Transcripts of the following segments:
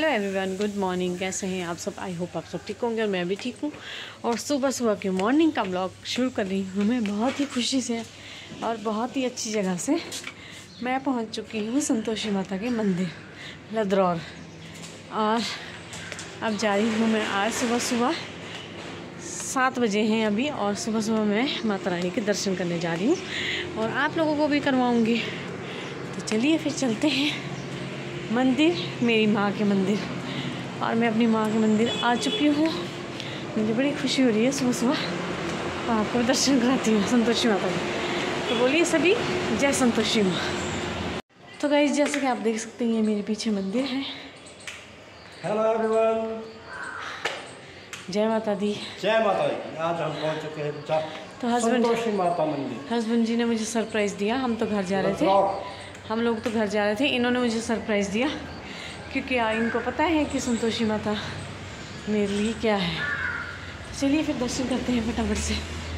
Everyone, good morning. कैसे हैं आप सब? आई होप आप सब ठीक होंगे और मैं भी ठीक हूँ। और सुबह सुबह के मॉर्निंग का ब्लॉग शुरू कर रही हूँ मैं बहुत ही खुशी से और बहुत ही अच्छी जगह से। मैं पहुँच चुकी हूँ संतोषी माता के मंदिर लदरौर और अब जा रही हूँ मैं। आज सुबह सुबह 7 बजे हैं अभी और सुबह सुबह मैं माता रानी के दर्शन करने जा रही हूँ और आप लोगों को भी करवाऊँगी। तो चलिए फिर चलते हैं मंदिर, मेरी माँ के मंदिर। और मैं अपनी माँ के मंदिर आ चुकी हूँ। मुझे बड़ी खुशी हो रही है सुबह सुबह आपको दर्शन कराती हूँ संतोषी माता के। तो बोलिए सभी जय संतोषी माँ। तो गाइस, जैसे कि आप देख सकते हैं ये मेरे पीछे मंदिर है। हेलो एवरीवन, जय माता दी। जय माता दी। आज हम पहुंच चुके हैं तो संतोषी माता मंदिर। हस्बैंड जी ने मुझे सरप्राइज़ दिया। हम तो घर जा रहे थे, हम लोग तो घर जा रहे थे। इन्होंने मुझे सरप्राइज़ दिया क्योंकि इनको पता है कि संतोषी माता मेरे लिए क्या है। तो चलिए फिर दर्शन करते हैं फटाफट से।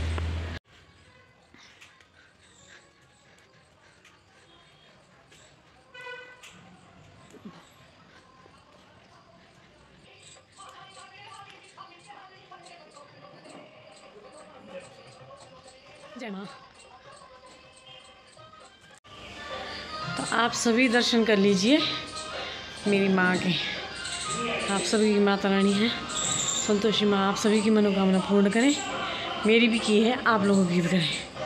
जय माँ। तो आप सभी दर्शन कर लीजिए मेरी माँ के। आप सभी की माता रानी है संतोषी माँ। आप सभी की मनोकामना पूर्ण करें। मेरी भी की है, आप लोगों की भी करें।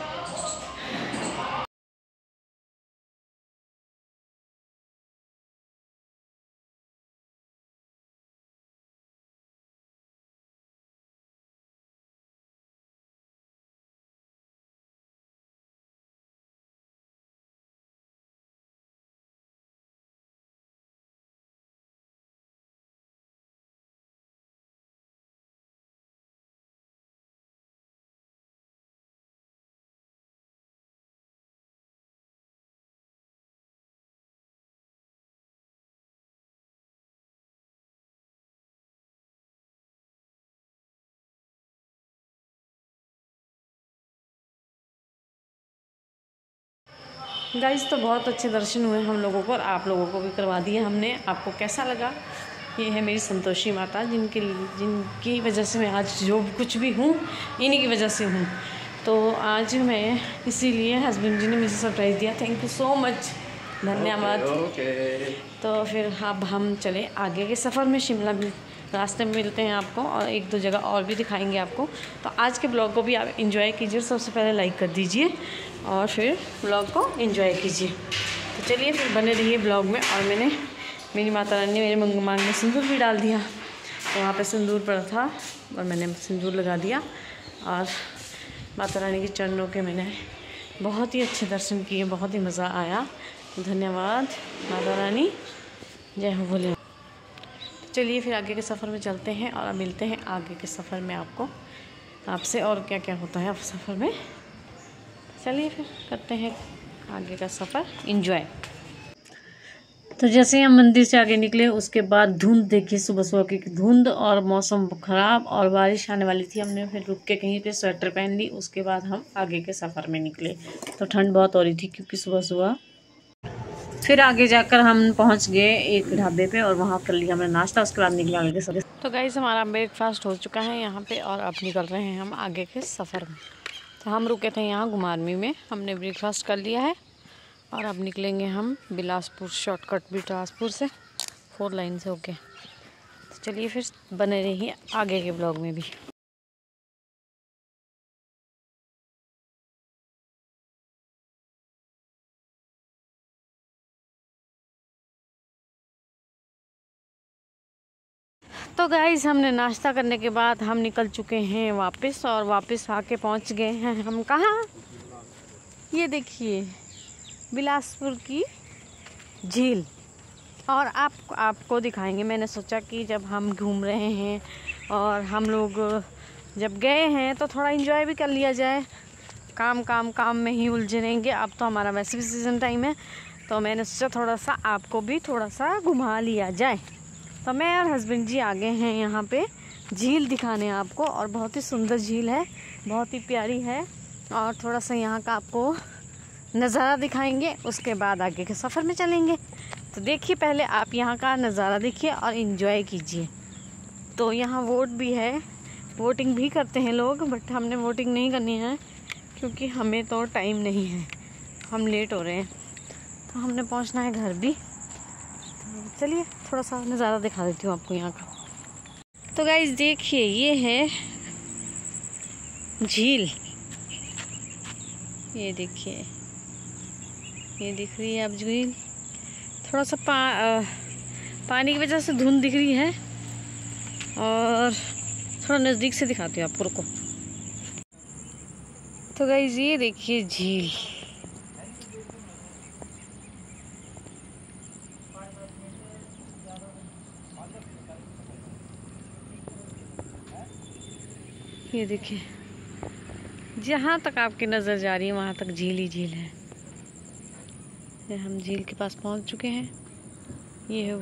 गाइस, तो बहुत अच्छे दर्शन हुए हम लोगों को और आप लोगों को भी करवा दिए हमने। आपको कैसा लगा? ये है मेरी संतोषी माता जिनकी वजह से मैं आज जो कुछ भी हूँ इन्हीं की वजह से हूँ। तो आज मैं इसीलिए हस्बैंड जी ने मुझे सरप्राइज़ दिया। थैंक यू सो मच, धन्यवाद। तो फिर अब हम चले आगे के सफ़र में। शिमला में रास्ते में मिलते हैं आपको और 1-2 जगह और भी दिखाएंगे आपको। तो आज के ब्लॉग को भी आप एंजॉय कीजिए। सबसे पहले लाइक कर दीजिए और फिर ब्लॉग को एंजॉय कीजिए। तो चलिए फिर बने रहिए ब्लॉग में। और मैंने मेरी माता रानी ने मेरे मांग में सिंदूर भी डाल दिया। तो वहाँ पे सिंदूर पड़ा था और मैंने सिंदूर लगा दिया और माता रानी के चरणों के मैंने बहुत ही अच्छे दर्शन किए। बहुत ही मज़ा आया। धन्यवाद माता रानी, जय हो भोले। चलिए फिर आगे के सफ़र में चलते हैं और मिलते हैं आगे के सफ़र में आपसे और क्या क्या होता है सफ़र में। चलिए फिर करते हैं आगे का सफ़र एंजॉय। तो जैसे हम मंदिर से आगे निकले उसके बाद धुंध देखिए, सुबह सुबह की धुंध और मौसम ख़राब और बारिश आने वाली थी। हमने फिर रुक के कहीं पे स्वेटर पहन ली। उसके बाद हम आगे के सफ़र में निकले। तो ठंड बहुत हो रही थी क्योंकि सुबह सुबह। फिर आगे जाकर हम पहुंच गए एक ढाबे पे और वहां कर लिया हमने नाश्ता। उसके बाद निकला आगे के सफ़र। तो गाइस, हमारा ब्रेकफास्ट हो चुका है यहाँ पे और अब निकल रहे हैं हम आगे के सफ़र में। तो हम रुके थे यहाँ घुमारवी में, हमने ब्रेकफास्ट कर लिया है और अब निकलेंगे हम बिलासपुर, शॉर्टकट बिलासपुर से 4 लाइन से होके। तो चलिए फिर बने रहिए आगे के ब्लॉग में भी। तो गाइस, हमने नाश्ता करने के बाद हम निकल चुके हैं वापस और वापस आके पहुंच गए हैं हम कहाँ? ये देखिए बिलासपुर की झील। और आपको दिखाएंगे। मैंने सोचा कि जब हम घूम रहे हैं और हम लोग जब गए हैं तो थोड़ा एंजॉय भी कर लिया जाए। काम में ही उलझे रहेंगे। अब तो हमारा वैसे भी सीज़न टाइम है तो मैंने सोचा थोड़ा सा आपको भी थोड़ा सा घुमा लिया जाए। तो मैं और हस्बैंड जी आ गए हैं यहाँ पे झील दिखाने आपको। और बहुत ही सुंदर झील है, बहुत ही प्यारी है। और थोड़ा सा यहाँ का आपको नज़ारा दिखाएंगे। उसके बाद आगे के सफ़र में चलेंगे। तो देखिए पहले आप यहाँ का नज़ारा देखिए और इन्जॉय कीजिए। तो यहाँ वोट भी है, वोटिंग भी करते हैं लोग, बट हमने वोटिंग नहीं करनी है क्योंकि हमें तो टाइम नहीं है, हम लेट हो रहे हैं, तो हमने पहुँचना है घर भी। तो चलिए थोड़ा सा नज़ारा दिखा देती हूँ आपको यहाँ का। तो गाइस देखिए ये है झील, ये देखिए, ये दिख रही है अब झील। थोड़ा सा पानी की वजह से धुंध दिख रही है और थोड़ा नज़दीक से दिखाती हूँ आपको, रुको। तो गाइस ये देखिए झील, ये देखिए जहाँ तक आपकी नज़र जा रही है वहाँ तक झील ही झील है। ये हम झील के पास पहुँच चुके हैं। ये है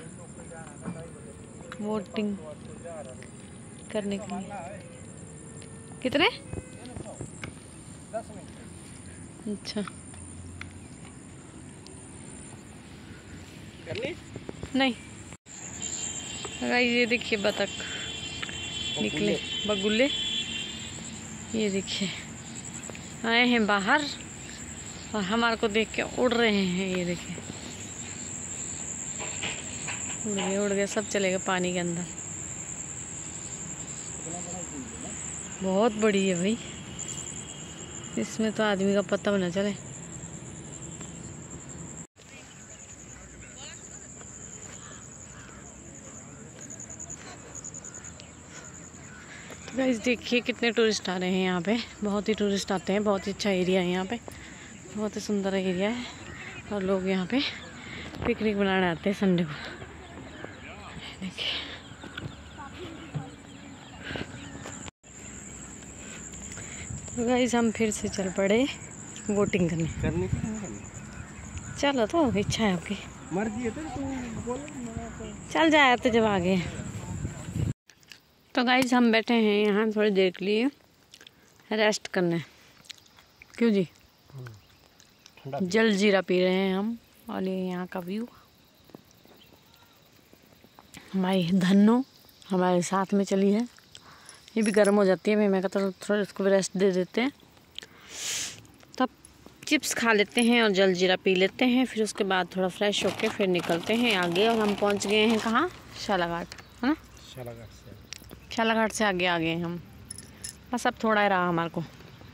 वोटिंग करने के लिए। कितने? 10 मिनट। अच्छा करनी? नहीं। गाइस ये देखिए बतख निकले, बगुले, ये देखिए आए हैं बाहर और हमारे को देख के उड़ रहे हैं। ये देखिए उड़ गए, सब चले गए पानी के अंदर। बहुत बड़ी है भाई, इसमें तो आदमी का पता भी ना चले। तो गाइस देखिए कितने टूरिस्ट आ रहे हैं यहाँ पे, बहुत ही टूरिस्ट आते हैं। बहुत ही अच्छा एरिया है यहाँ पे, बहुत ही सुंदर एरिया है और लोग यहाँ पे पिकनिक बनाने आते हैं संडे को। देखिए तो गाइस हम फिर से चल पड़े वोटिंग करने। चलो तो इच्छा है आपकी, मर्जी है तो चल जाए तो जब आ गए। तो गाइस हम बैठे हैं यहाँ थोड़ी देर के लिए रेस्ट करने। क्यों जी? जल जीरा पी रहे हैं हम और ये यहाँ का व्यू। हमारी धन्नो हमारे साथ में चली है, ये भी गर्म हो जाती है। मैं कहता थोड़ा इसको भी रेस्ट दे देते हैं, तब चिप्स खा लेते हैं और जल जीरा पी लेते हैं। फिर उसके बाद थोड़ा फ्रेश होके फिर निकलते हैं आगे। और हम पहुँच गए हैं कहाँ? शालाघाट, है ना? शालाघाट से आगे आ गए हम, बस अब थोड़ा ही रहा हमारे को।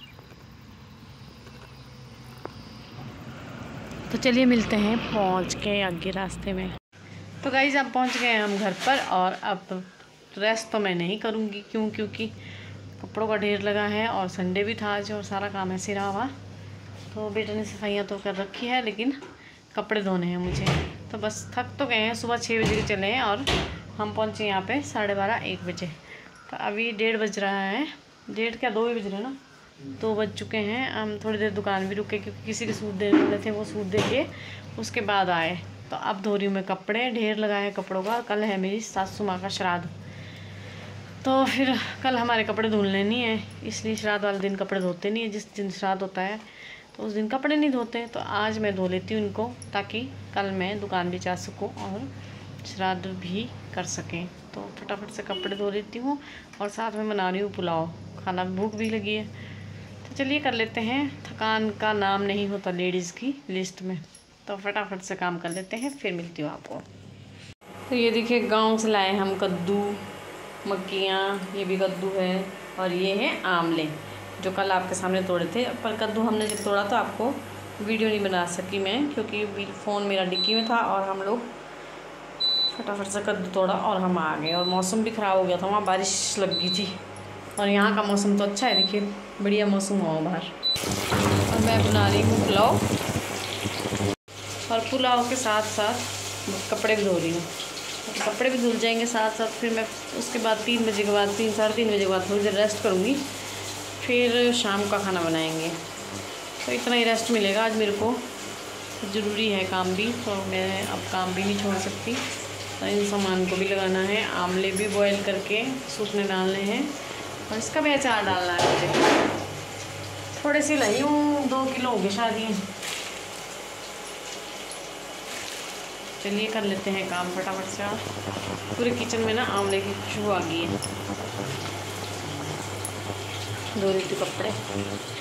तो चलिए मिलते हैं पहुंच के आगे रास्ते में। तो गाइस अब पहुंच गए हम घर पर और अब रेस्ट तो मैं नहीं करूंगी। क्योंकि कपड़ों का ढेर लगा है और संडे भी था आज और सारा काम ऐसे रहा हुआ। तो बेटे ने सफाइयाँ तो कर रखी है लेकिन कपड़े धोने हैं मुझे। तो बस थक तो गए हैं, सुबह 6 बजे के चले हैं और हम पहुँचे यहाँ पे 12:30-1 बजे। तो अभी 1:30 बज रहा है, 1:30 क्या 2 ही बज रहे हैं ना, 2 बज चुके हैं। हम थोड़ी देर दुकान भी रुके क्योंकि किसी के सूट देने वाले थे, वो सूट दे के उसके बाद आए। तो अब धो रही हूँ मैं कपड़े, ढेर लगा है कपड़ों का। कल है मेरी सासू माँ का श्राद्ध, तो फिर कल हमारे कपड़े धुलने नहीं है, इसलिए श्राद्ध वाले दिन कपड़े धोते नहीं है। जिस दिन श्राद्ध होता है तो उस दिन कपड़े नहीं धोते। तो आज मैं धो लेती हूँ इनको ताकि कल मैं दुकान भी जा सकूँ और श्राद्ध भी कर सकें। तो फटाफट से कपड़े धो लेती हूँ और साथ में बना रही हूँ पुलाव, खाना भूख भी लगी है। तो चलिए कर लेते हैं, थकान का नाम नहीं होता लेडीज़ की लिस्ट में। तो फटाफट से काम कर लेते हैं, फिर मिलती हूँ आपको। तो ये देखिए गांव से लाए हम कद्दू, मक्कियाँ, ये भी कद्दू है और ये है आमले जो कल आपके सामने तोड़े थे। पर कद्दू हमने जब तोड़ा तो आपको वीडियो नहीं बना सकी मैं, क्योंकि फ़ोन मेरा डिक्की में था और हम लोग फटाफट से कद्दू तोड़ा और हम आ गए। और मौसम भी ख़राब हो गया था, वहाँ बारिश लग गई थी और यहाँ का मौसम तो अच्छा है, देखिए बढ़िया मौसम हुआ बाहर। और मैं बना रही हूँ पुलाव और पुलाव के साथ साथ कपड़े भी धो रही हूँ। कपड़े भी धुल जाएंगे साथ साथ। फिर मैं उसके बाद 3 बजे के बाद 3-3:30 बजे के बाद थोड़ी देर रेस्ट करूँगी, फिर शाम का खाना बनाएंगे। तो इतना ही रेस्ट मिलेगा आज मेरे को, ज़रूरी है काम भी, तो मैं अब काम भी नहीं छोड़ सकती। तो इन सामान को भी लगाना है, आमले भी बॉईल करके सूखने डालने हैं और इसका भी अचार डालना है मुझे। थोड़े से लाई हूँ, 2 किलो हो गए शायद ये। चलिए कर लेते हैं काम फटाफट से। पूरे किचन में ना आंवले की खुशबू आ गई है। धो लेती कपड़े।